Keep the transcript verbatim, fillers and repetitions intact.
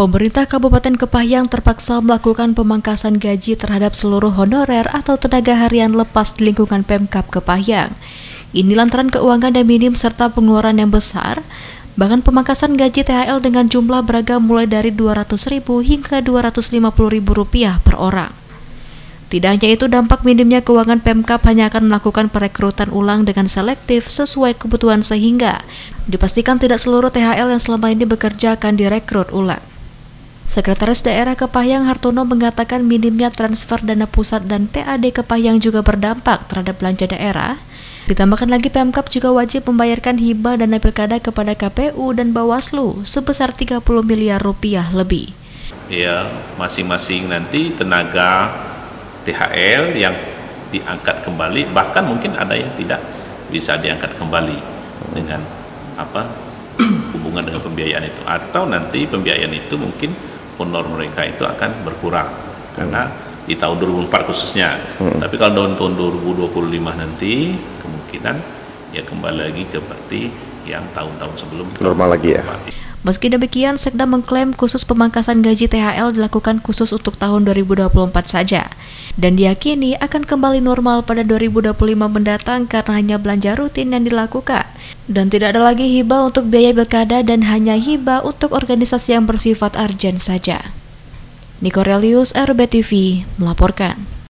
Pemerintah Kabupaten Kepahyang terpaksa melakukan pemangkasan gaji terhadap seluruh honorer atau tenaga harian lepas di lingkungan Pemkab Kepahyang. Ini lantaran keuangan yang minim serta pengeluaran yang besar. Bahkan pemangkasan gaji T H L dengan jumlah beragam mulai dari dua ratus ribu hingga dua ratus lima puluh ribu rupiah per orang. Tidak hanya itu, dampak minimnya keuangan Pemkab hanya akan melakukan perekrutan ulang dengan selektif sesuai kebutuhan sehingga dipastikan tidak seluruh T H L yang selama ini bekerja akan direkrut ulang. Sekretaris Daerah Kepahyang Hartono mengatakan minimnya transfer dana pusat dan P A D Kepahyang juga berdampak terhadap belanja daerah. Ditambahkan lagi Pemkab juga wajib membayarkan hibah dana pilkada kepada K P U dan Bawaslu sebesar tiga puluh miliar rupiah lebih. Ya, masing-masing nanti tenaga T H L yang diangkat kembali, bahkan mungkin ada yang tidak bisa diangkat kembali dengan apa hubungan dengan pembiayaan itu, atau nanti pembiayaan itu mungkin honor mereka itu akan berkurang karena di tahun dua ribu empat khususnya. Hmm. Tapi kalau tahun, tahun dua ribu dua puluh lima nanti kemungkinan ya kembali lagi ke seperti yang tahun-tahun sebelum normal lagi ya. Meski demikian, Sekda mengklaim khusus pemangkasan gaji T H L dilakukan khusus untuk tahun dua ribu dua puluh empat saja dan diyakini akan kembali normal pada dua ribu dua puluh lima mendatang karena hanya belanja rutin yang dilakukan dan tidak ada lagi hibah untuk biaya pilkada dan hanya hibah untuk organisasi yang bersifat urgent saja. Nikorelius, R B T V, melaporkan.